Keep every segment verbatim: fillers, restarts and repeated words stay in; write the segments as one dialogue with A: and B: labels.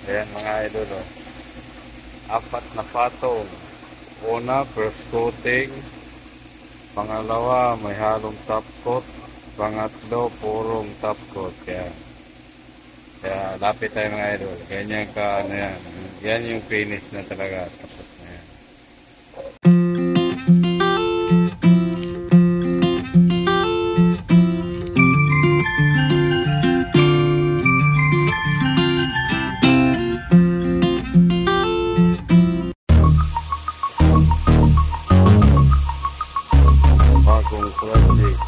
A: Ayan mga idol, oh. Apat na patong. Una, first coating. Pangalawa, may halong top coat. Pangatlo, purong top coat. Kaya, kaya lapit tayo mga idol. Ganyan ka, ano yan. Yan yung finish na talaga. Tapos na yan. Bagong project.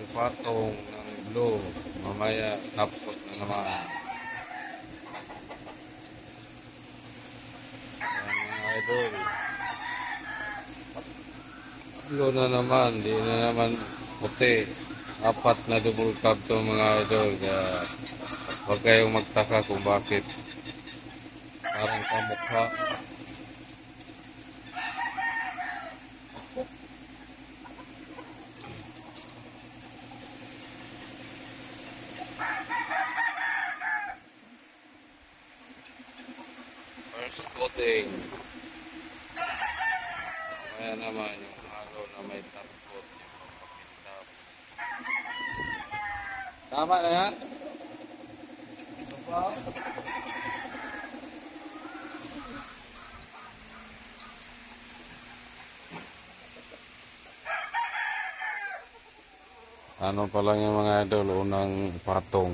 A: patong ng blue. Mamaya, napot na naman. Ayan, mga idol. Blue na naman, di na naman puti. Apat na double cab to mga idol. Kaya huwag kayong magtaka kung bakit parang kamukha. First coating. Kaya naman yung halo na may top coat. Tama na yan? Ano pa lang yung mga idol, unang patong.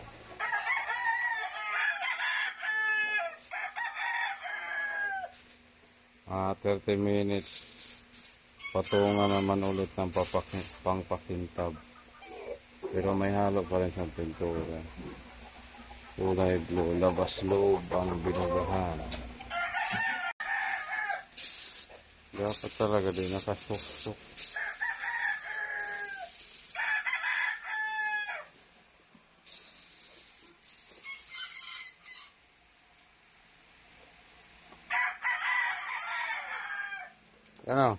A: Ah, thirty minutes. Patungan naman ulit ng papakin, pangpakintab. Pero may halo pa rin sa pintura. Kulay blue, labas loob ang binugahan. Dapat talaga din nakasuksok. Ano?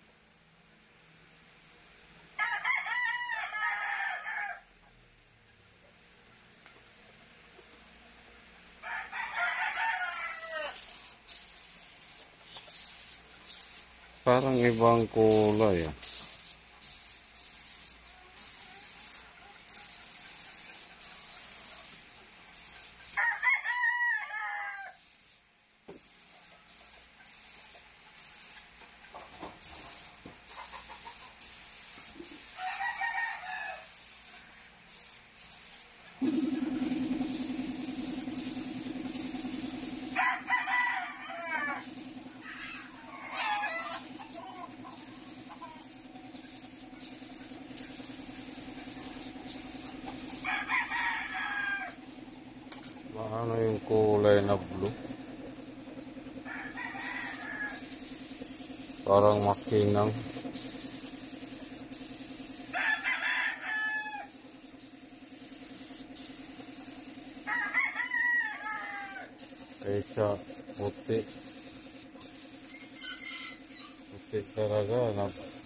A: Parang ibang kulay ah. Ano yung kulay na blue? Parang makinang. Kaysa puti. Puti talaga. Na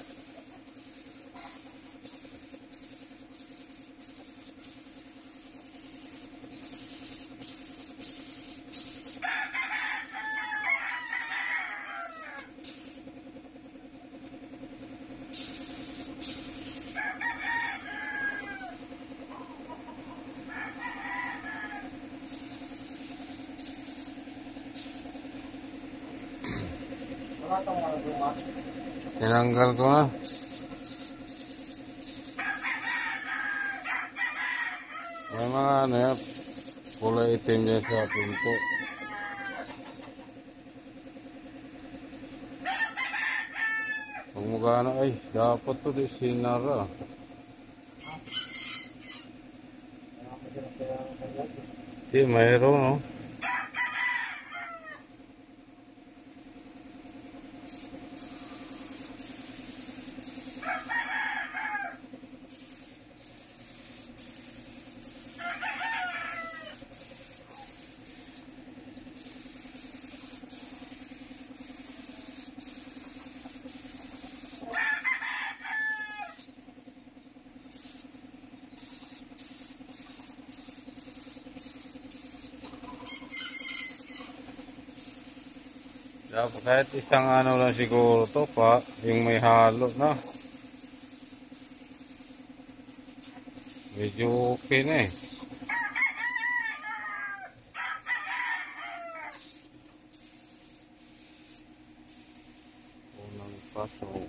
A: tinanggal ko na. May mga ano yan, kulay itim dyan sa pinto. Kung magana ay, dapat to di sinara. Di, mayroon no. Dapat kahit isang ano lang siguro to pa, yung may halo na. Medyo okay na eh. Unang pasok.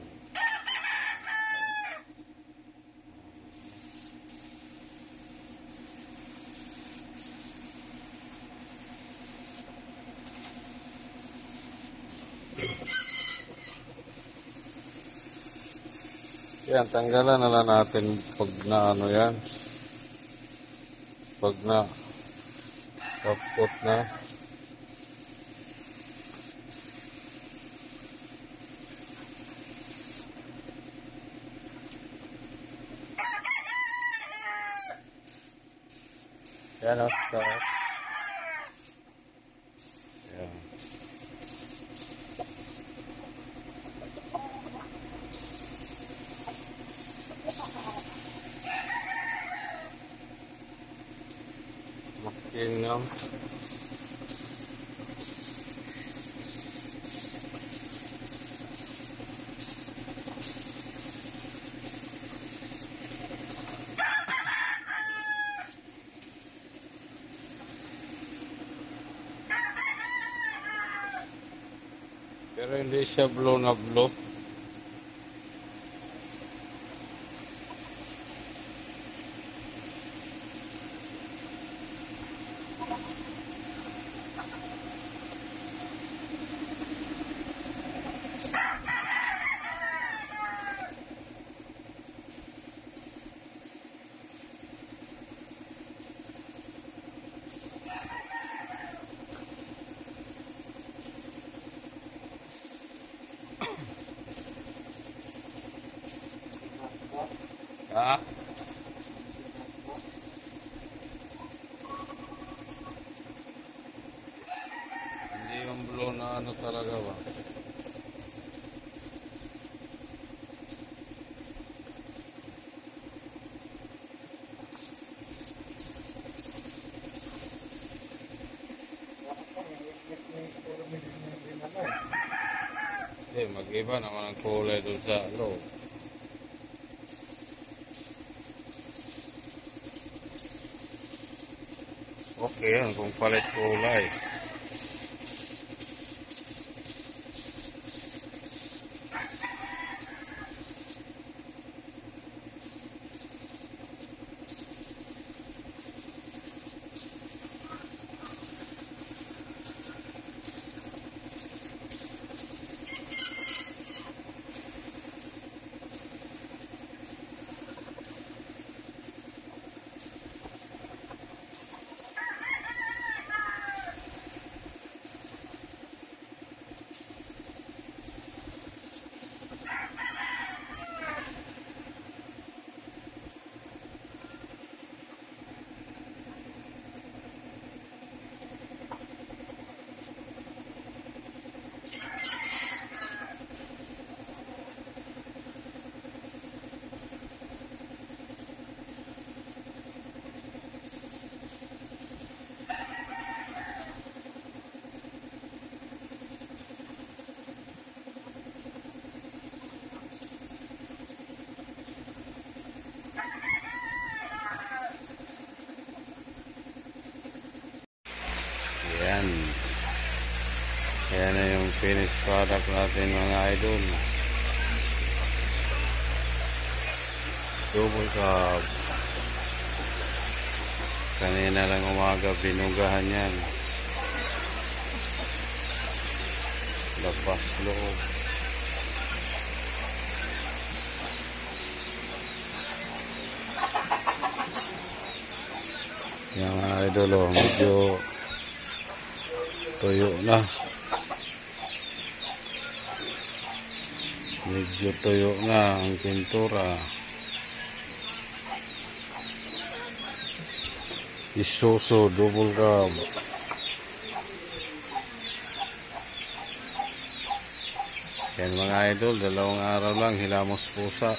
A: Yan, tanggalan na lang natin pag na ano yan. Pag na tapot na. Yan o, start. Yan. Makinam. Pero hindi siya blow na blow. Ha? Hindi yung blow na ano talaga ba? Hindi, mag-iba naman ang kulay doon sa loob. Okay yan, kung palit kulay. Yan. Yan na yung finished product natin mga idol. Double cab. Kanina lang umaga binugahan yan. Labas loob. Yan mga idol, oh, medyo tuyo na. Medyo tuyo na ang pintura. Isuzu double cab. Yan mga idol, dalawang araw lang hilamos pusa.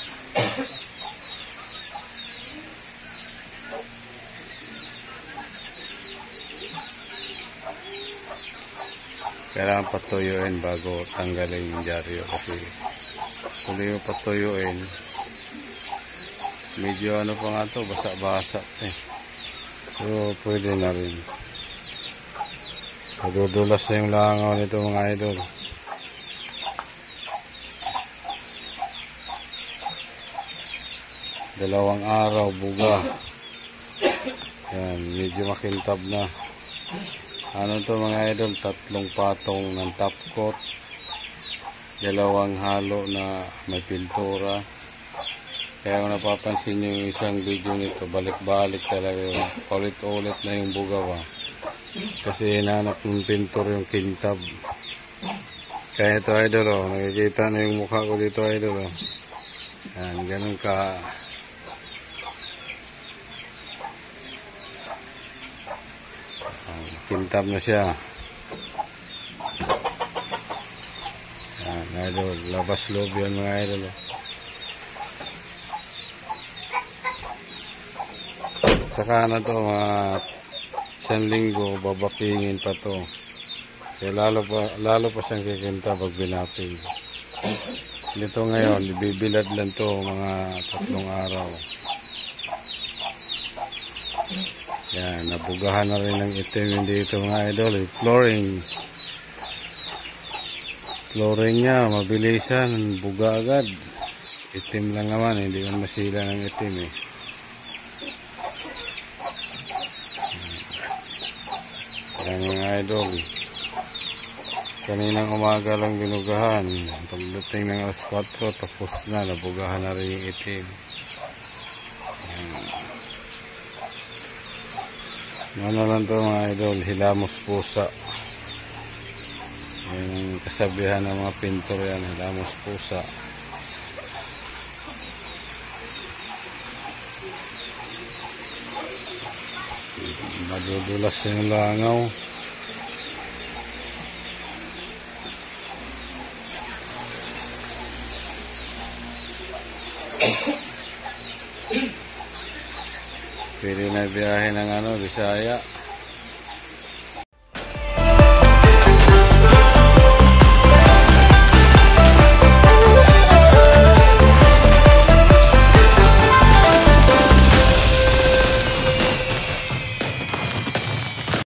A: Kailangan patuyuin bago tanggalin yung dyaryo kasi kung hindi mo patuyuin medyo ano pa nga to, basa-basa eh. So pwede na rin. Madudulas na yung langaw nito mga idol. Dalawang araw buga. Yan, medyo makintab na. Ano to mga idol, tatlong patong ng top coat, dalawang halo na may pintura, Kaya kung napapansin nyo yung isang video nito, balik-balik talaga yun. Ulit-ulit na yung bugaw. Ah. Kasi hinanap ng pintor yung kintab. Kaya ito idol, oh, nakikita na yung mukha ko dito idol. Oh. Yan, ganun ka. Kintab na siya. Yan, idol. Labas loob yan mga idol. Oh. Saka na to, mga isang linggo, babapingin pa to. Kaya lalo pa, lalo pa siyang kikinta pag binaping. Dito ngayon, ibibilad lang to mga tatlong araw. Yan, nabugahan na rin ng itim dito mga idol. Flooring. Flooring niya, mabilisan, buga agad. Itim lang naman, hindi man masila ng itim eh. Yan mga idol. Kaninang umaga lang binugahan. Pagdating ng alas kwatro, tapos na, nabugahan na rin yung itim. Ano lang to mga idol, hilamos pusa. Yung kasabihan ng mga pintor yan, hilamos pusa. Madudulas yung langaw. Pwede na biyahe ng ano, Bisaya.